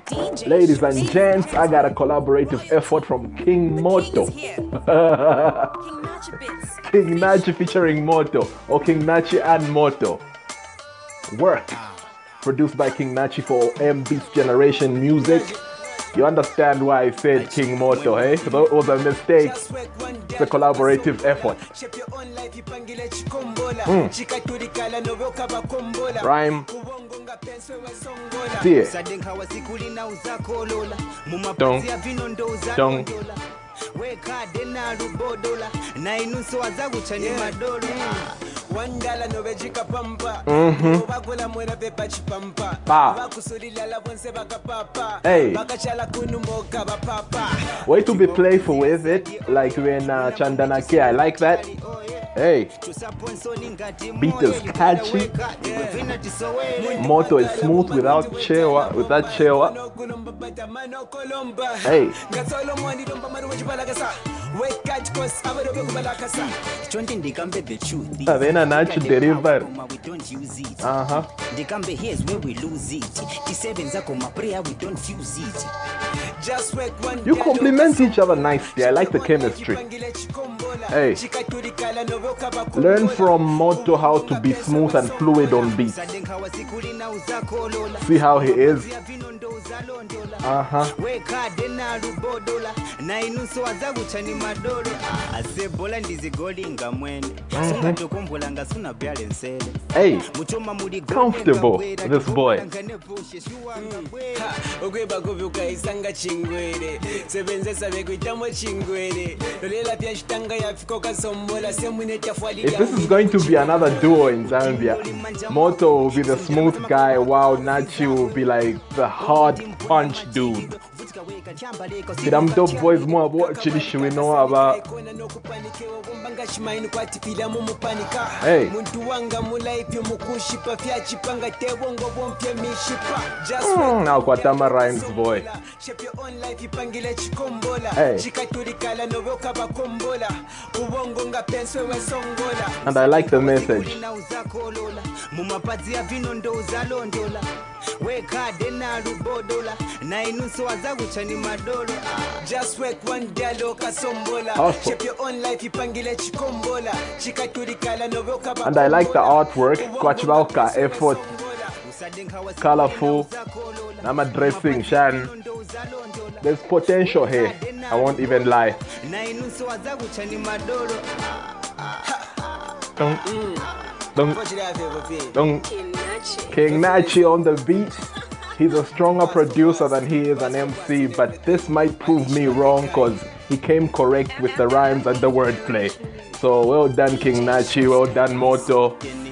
Ladies and gents, I got a collaborative effort from King Moto. King Nachi featuring Moto, or King Nachi and Moto. Work. Produced by King Nachi for M-Beats Generation Music. You understand why I said King Moto, eh? That was a mistake. It's a collaborative effort. Rhyme. See it. Dong. Hey, way to be playful with it, like when Chandana K, I like that. Hey, beat is catchy. Moto is smooth without chewa, Hey. Then a natural deliver. Here's where we lose it. We don't fuse it. You compliment each other nicely. I like the chemistry. Hey, learn from Moto how to be smooth and fluid on beats. See how he is. Hey, comfortable, this boy. If this is going to be another duo in Zambia, Moto will be the smooth guy while Nachi will be like the hard punch dude. See them dope boys more about Chilishi we know about. Hey. Now Kwatama rhymes boy. Hey. And I like the message. Just work one day, shape your own life, and I like the artwork, Kwachbalka effort, colorful, I'm addressing Shan. There's potential here, I won't even lie. King Nachi on the beat. He's a stronger producer than he is an MC, but this might prove me wrong because he came correct with the rhymes and the wordplay. So well done King Nachi, well done Moto.